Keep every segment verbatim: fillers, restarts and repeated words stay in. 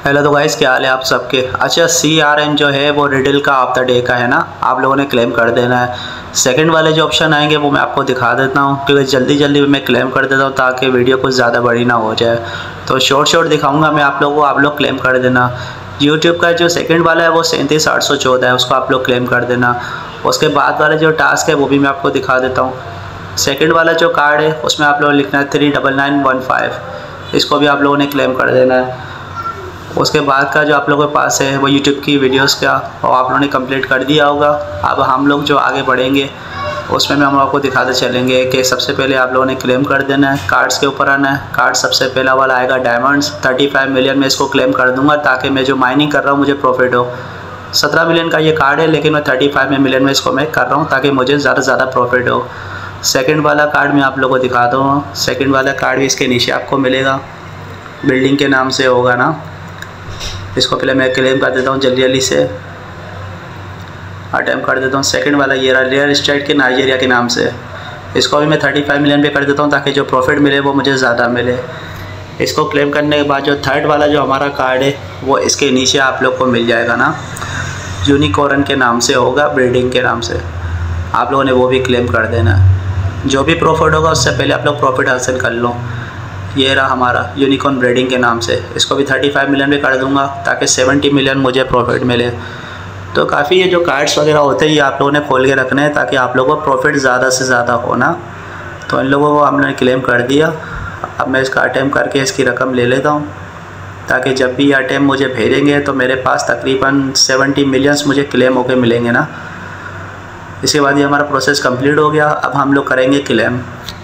Hello तो guys, क्या हाल है आप सबके। अच्छा, सी आर एन जो है वो रिडल का ऑफ द डे का है ना, आप लोगों ने क्लेम कर देना है। सेकंड वाले जो ऑप्शन आएंगे वो मैं आपको दिखा देता हूँ, क्योंकि जल्दी जल्दी मैं क्लेम कर देता हूँ ताकि वीडियो कुछ ज़्यादा बड़ी ना हो जाए। तो शॉर्ट शॉर्ट दिखाऊँगा मैं आप लोगों को, आप लोग क्लेम कर देना। यूट्यूब का जो सेकेंड वाला है वो सैंतीस आठ सौ चौदह है, उसको आप लोग क्लेम कर देना। उसके बाद वाले जो टास्क है वो भी मैं आपको दिखा देता हूँ। सेकेंड वाला जो कार्ड है उसमें आप लोग लिखना है three double nine one five, इसको भी आप लोगों ने क्लेम कर देना है। उसके बाद का जो आप लोगों के पास है वो यूट्यूब की वीडियोस का, और आप लोगों ने कंप्लीट कर दिया होगा। अब हम लोग जो आगे बढ़ेंगे उसमें हम आपको दिखाते चलेंगे कि सबसे पहले आप लोगों ने क्लेम कर देना है। कार्ड्स के ऊपर आना है। कार्ड सबसे पहला वाला आएगा डायमंड्स, पैंतीस मिलियन में इसको क्लेम कर दूंगा ताकि मैं जो माइनिंग कर रहा हूँ मुझे प्रॉफिट हो। सत्रह मिलियन का ये कार्ड है, लेकिन मैं पैंतीस मिलियन में इसको मैं कर रहा हूँ ताकि मुझे ज़्यादा से ज़्यादा प्रॉफिट हो। सेकेंड वाला कार्ड मैं आप लोगों को दिखा दूँगा। सेकेंड वाला कार्ड भी इसके नीचे आपको मिलेगा, बिल्डिंग के नाम से होगा ना। इसको पहले मैं क्लेम कर देता हूँ, जल्दी जल्दी से अटैम्प्ट कर देता हूँ। सेकंड वाला ये रहा, रियल एस्टेट के नाइजीरिया के नाम से, इसको भी मैं पैंतीस मिलियन पे कर देता हूँ ताकि जो प्रॉफिट मिले वो मुझे ज़्यादा मिले। इसको क्लेम करने के बाद जो थर्ड वाला जो हमारा कार्ड है वो इसके नीचे आप लोग को मिल जाएगा ना, यूनिकॉर्न के नाम से होगा, ब्रीडिंग के नाम से। आप लोगों ने वो भी क्लेम कर देना। जो भी प्रॉफिट होगा उससे पहले आप लोग प्रॉफिट हासिल कर लो। ये रहा हमारा यूनिकॉर्न ब्रीडिंग के नाम से, इसको भी पैंतीस मिलियन पे कर दूंगा ताकि सत्तर मिलियन मुझे प्रॉफिट मिले। तो काफ़ी ये जो कार्ड्स वगैरह होते हैं ये आप लोगों ने खोल के रखने हैं ताकि आप लोगों को प्रॉफिट ज़्यादा से ज़्यादा हो ना। तो इन लोगों को हमने क्लेम कर दिया। अब मैं इसका अटैम्प्ट करके इसकी रकम ले लेता हूँ ताकि जब भी ये अटैम्प्ट मुझे भेजेंगे तो मेरे पास तकरीबन सत्तर मिलियंस मुझे क्लेम होके मिलेंगे ना। इसके बाद ये हमारा प्रोसेस कंप्लीट हो गया। अब हम लोग करेंगे क्लेम।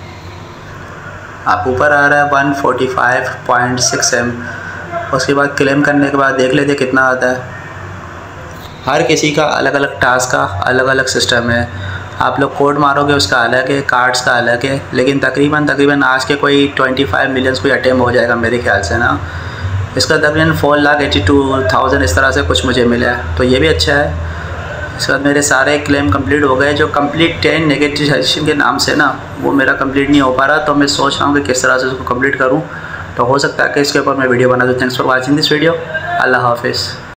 आप ऊपर आ रहा है one forty five point six M. उसके बाद क्लेम करने के बाद देख लेते कितना आता है। हर किसी का अलग अलग टास्क का अलग अलग सिस्टम है। आप लोग कोड मारोगे उसका अलग है, कार्ड्स का अलग है, लेकिन तकरीबन तकरीबन आज के कोई पच्चीस मिलियंस कोई अटैम्प्ट हो जाएगा मेरे ख्याल से ना। इसका तकरीबन four lakh eighty two thousand इस तरह से कुछ मुझे मिला है, तो ये भी अच्छा है। इसके बाद मेरे सारे क्लेम कंप्लीट हो गए। जो कंप्लीट टेन नेगेटिव के नाम से ना वो मेरा कंप्लीट नहीं हो पा रहा, तो मैं सोच रहा हूँ कि किस तरह से उसको कंप्लीट करूँ। तो हो सकता है कि इसके ऊपर मैं वीडियो बना दूँ। Thanks for watching this video. अल्लाह हाफिज़।